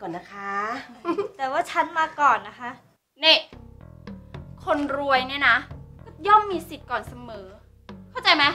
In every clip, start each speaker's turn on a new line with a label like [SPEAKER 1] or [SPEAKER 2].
[SPEAKER 1] ก่อนนะคะ
[SPEAKER 2] แต่ว่าฉันมาก่อนนะคะ
[SPEAKER 3] นี่คนรวยเนี่ยนะก็ย่อมมีสิทธิ์ก่อนเสมอเข้าใจไหม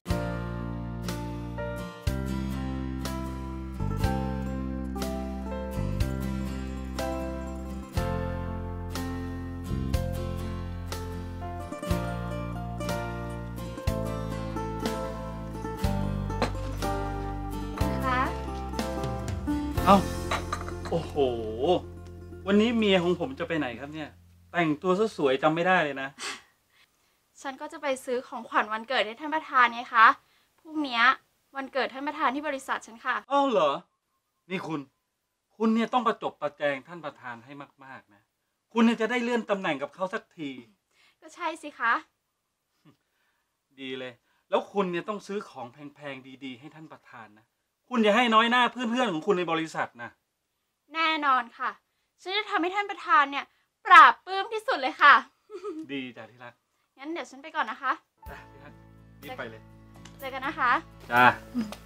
[SPEAKER 4] เอ้าโอ้โหวันนี้เมียของผมจะไปไหนครับเนี่ยแต่งตัวซะสวยจำไม่ได้เลยนะ
[SPEAKER 3] ฉันก็จะไปซื้อของขวัญวันเกิดให้ท่านประธานไงคะพรุ่งนี้วันเกิดท่านประธานที่บริษัทฉันค่ะ
[SPEAKER 4] อ้าวเหรอนี่คุณเนี่ยต้องประจบประแจงท่านประธานให้มากๆนะคุณเนี่ยจะได้เลื่อนตำแหน่งกับเขาสักที
[SPEAKER 3] ก็ใช่สิคะ
[SPEAKER 4] ดีเลยแล้วคุณเนี่ยต้องซื้อของแพงๆดีๆให้ท่านประธานนะคุณอย่าให้น้อยหน้าเพื่อนๆของคุณในบริษัทนะ
[SPEAKER 3] แน่นอนค่ะฉันจะทำให้ท่านประธานเนี่ยปราบปลื้มที่สุดเลยค่ะ
[SPEAKER 4] ดีจ้ะที่รัก
[SPEAKER 3] งั้นเดี๋ยวฉันไปก่อนนะคะ
[SPEAKER 4] จ้ะที่รักรีบไปเลย
[SPEAKER 3] เจอกันนะคะ
[SPEAKER 4] จ้า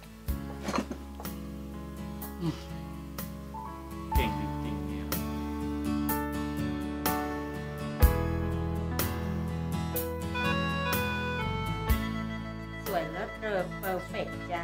[SPEAKER 4] เก่งจริงๆเนี่ย
[SPEAKER 1] สวยเลิศเลอเพอร์เฟกต์จ้า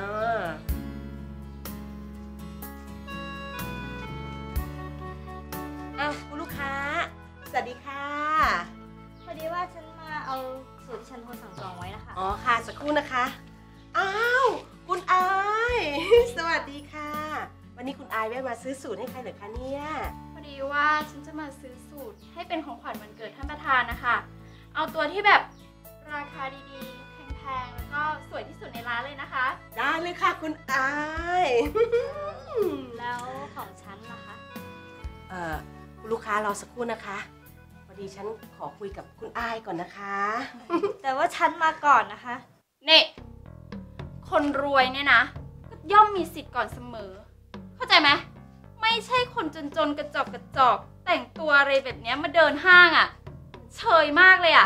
[SPEAKER 1] คุณลูกค้าสวัสดีค่ะ
[SPEAKER 2] พอดีว่าฉันมาเอาสูตรที่ฉันโทรสั่งจองไว้นะคะ
[SPEAKER 1] อ๋อค่ะสักครู่นะคะอ้าวคุณอายสวัสดีค่ะวันนี้คุณอายแวะมาซื้อสูตรให้ใครเหรอคะเนี่ย
[SPEAKER 3] พอดีว่าฉันจะมาซื้อสูตรให้เป็นของขวัญวันเกิดท่านประธานนะคะเอาตัวที่แบบราคาดีๆแพงๆแล้วก็สวยที่สุดในร้านเลยนะคะ
[SPEAKER 1] ได้เลยค่ะคุณอาย
[SPEAKER 2] แล้วของฉันล่ะคะ
[SPEAKER 1] คุณลูกค้ารอสักครู่นะคะพอดีฉันขอคุยกับคุณอายก่อนนะคะ
[SPEAKER 2] แต่ว่าฉันมาก่อนนะคะ
[SPEAKER 3] นี่คนรวยเนี่ยนะก็ย่อมมีสิทธิ์ก่อนเสมอเข้าใจไหมไม่ใช่คนจนๆกระจอกแต่งตัวอะไรแบบนี้มาเดินห้างอ่ะเชยมากเลยอ่ะ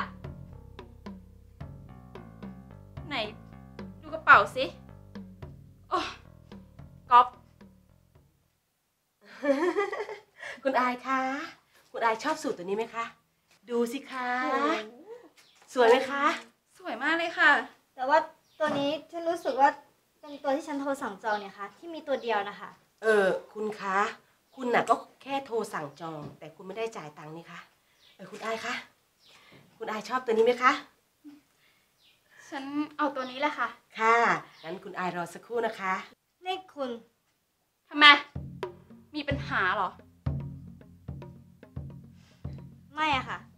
[SPEAKER 3] ไหนดูกระเป๋าสิโอ้ก๊อป
[SPEAKER 1] คุณอายคะคุณอายชอบสูตรตัวนี้ไหมคะดูสิคะสวยไหมคะ
[SPEAKER 3] สวยมากเลยค่ะ
[SPEAKER 2] แต่ว่าตัวนี้ฉันรู้สึกว่าเป็นตัวที่ฉันโทรสั่งจองเนี่ยค่ะที่มีตัวเดียวนะคะ
[SPEAKER 1] คุณคะคุณน่ะก็แค่โทรสั่งจองแต่คุณไม่ได้จ่ายตังค์นี่คะคุณอายคะคุณอายชอบตัวนี้ไหมคะ
[SPEAKER 3] ฉันเอาตัวนี้แหละค่ะ
[SPEAKER 1] ค่ะงั้นคุณอายรอสักครู่นะคะ
[SPEAKER 2] นี่คุณ
[SPEAKER 3] ทำไมมีปัญหาเหรอ
[SPEAKER 2] ไม่อะค่ะ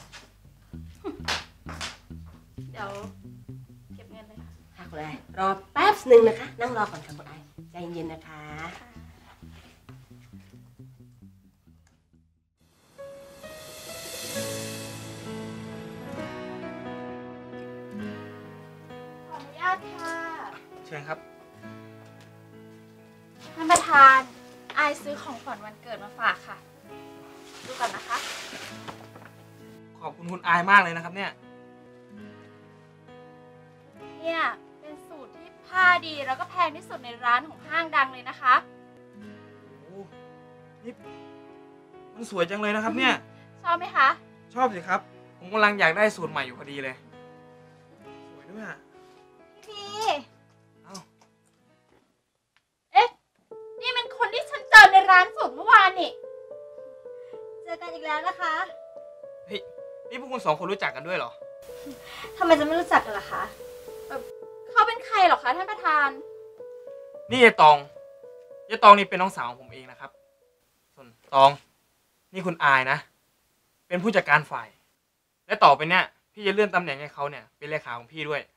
[SPEAKER 3] เดี๋ยวเก็บเงินเลยค่ะ
[SPEAKER 1] ค่ะคุณอายรอแป๊บหนึ่งนะคะนั่งรอก่อนค่ะคุณอายใจเย็นๆนะคะ
[SPEAKER 3] ขออนุญาตค่ะ
[SPEAKER 4] เชิญครับ
[SPEAKER 3] ท่านประธานอายซื้อของขวัญวันเกิดมาฝากค่ะดูก่อนนะคะ
[SPEAKER 5] ขอบคุณคุณอายมากเลยนะครับเนี่ย
[SPEAKER 3] เป็นสูตรที่ผ้าดีแล้วก็แพงที่สุดในร้านของห้างดังเลยนะคะ
[SPEAKER 5] โอ้นี่มันสวยจังเลยนะครับเนี่ย
[SPEAKER 3] ชอบไหมคะ
[SPEAKER 5] ชอบสิครับผมกำลังอยากได้สูตรใหม่อยู่พอดีเลยสวยด้วยอะ
[SPEAKER 3] พี่นี่มันคนที่ฉันเจอในร้านสูตรเมื่อวานนี่
[SPEAKER 2] เจอกันอีกแล้วนะคะ
[SPEAKER 5] เฮ้ยนี่พวกคุณสองคนรู้จักกันด้วยเหรอ
[SPEAKER 2] ทำไมจะไม่รู้จักกันล่ะคะ
[SPEAKER 3] เขาเป็นใครหรอคะท่านประธาน
[SPEAKER 5] นี่ยายตองนี่เป็นน้องสาวของผมเองนะครับส่วนตองนี่คุณอายนะเป็นผู้จัดการฝ่ายและต่อไปเนี่ยพี่จะเลื่อนตำแหน่งให้เขาเนี่ยเป็นเลขาของพี่ด้วย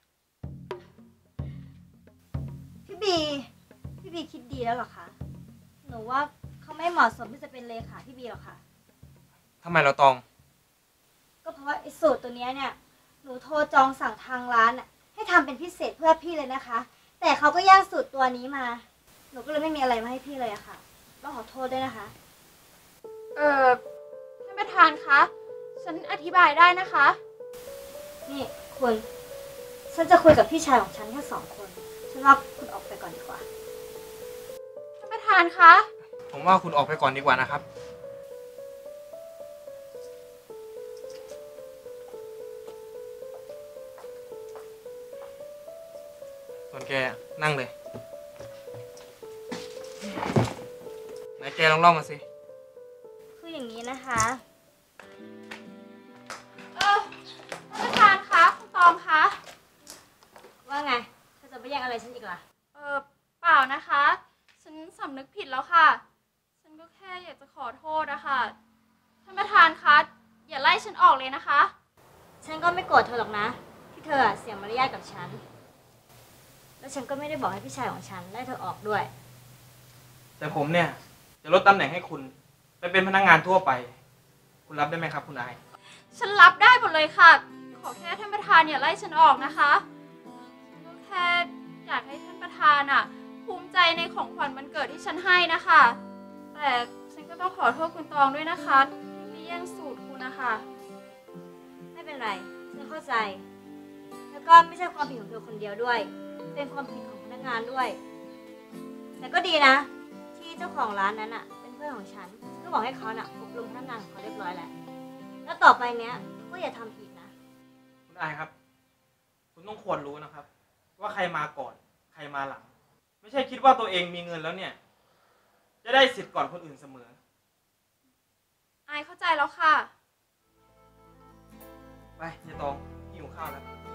[SPEAKER 2] พี่บีคิดดีแล้วหรอคะหนูว่าเขาไม่เหมาะสมที่จะเป็นเลขาพี่บีหรอกค่ะ
[SPEAKER 5] ทำไมเราตอง
[SPEAKER 2] ก็เพราะว่าไอ้สูตรตัวนี้เนี่ยหนูโทรจองสั่งทางร้านให้ทำเป็นพิเศษเพื่อพี่เลยนะคะแต่เขาก็แย่งสูตรตัวนี้มาหนูก็เลยไม่มีอะไรมาให้พี่เลยอะค่ะต้องขอโทษด้วยนะคะ
[SPEAKER 3] ท่านประธานคะฉันอธิบายได้นะคะ
[SPEAKER 2] นี่คุณฉันจะคุยกับพี่ชายของฉันแค่2 คนฉันว่าคุณออกไปก่อนดีกว่า
[SPEAKER 3] ท่านประธานคะ
[SPEAKER 5] ผมว่าคุณออกไปก่อนดีกว่านะครับ ส่วนแกนั่งเลย ไหนแกลองเล่ามาสิ
[SPEAKER 2] คืออย่างนี้นะคะ
[SPEAKER 3] ท่านประธานคะคุณตองคะ
[SPEAKER 2] ว่าไงเธอจะไปแย่งอะไรฉันอีกล่ะ
[SPEAKER 3] เปล่านะคะ ฉันสำนึกผิดแล้วค่ะ ฉันก็แค่อยากจะขอโทษนะคะท่านประธานคะอย่าไล่ฉันออกเลยนะคะ
[SPEAKER 2] ฉันก็ไม่โกรธเธอหรอกนะ ที่เธอเสียมารยาทกับฉัน แล้วฉันก็ไม่ได้บอกให้พี่ชายของฉันไล่เธอออกด้วย
[SPEAKER 5] แต่ผมเนี่ย จะลดตำแหน่งให้คุณไปเป็นพนักงานทั่วไป คุณรับได้ไหมครับคุณอาย
[SPEAKER 3] ฉันรับได้หมดเลยค่ะ ขอแค่ท่านประธานอย่าไล่ฉันออกนะคะฉันก็แค่อยากให้ท่านประธานอะภูมิใจในของขวัญวันเกิดที่ฉันให้นะคะ แต่ฉันก็ต้องขอโทษคุณตองด้วยนะคะที่ไปแย่งสูตรคุณนะคะ
[SPEAKER 2] ไม่เป็นไร ฉันเข้าใจ แล้วก็ไม่ใช่ความผิดของเธอคนเดียวด้วย เป็นความผิดของพนักงานด้วย แต่ก็ดีนะ ที่เจ้าของร้านนั้นอ่ะ เป็นเพื่อนของฉัน ก็บอกให้เขาน่ะอบรมพนักงานของเขาเรียบร้อยแล้ว แล้วต่อไปเนี้ยก็อย่าทำอีกนะ
[SPEAKER 5] คุณอายครับ คุณต้องควรรู้นะครับ ว่าใครมาก่อน ใครมาหลัง ไม่ใช่คิดว่าตัวเองมีเงินแล้วเนี่ย จะได้สิทธิ์ก่อนคนอื่นเสมอ
[SPEAKER 3] อายเข้าใจแล้วค่ะ
[SPEAKER 5] ไปยายตองหิวข้าวแล้ว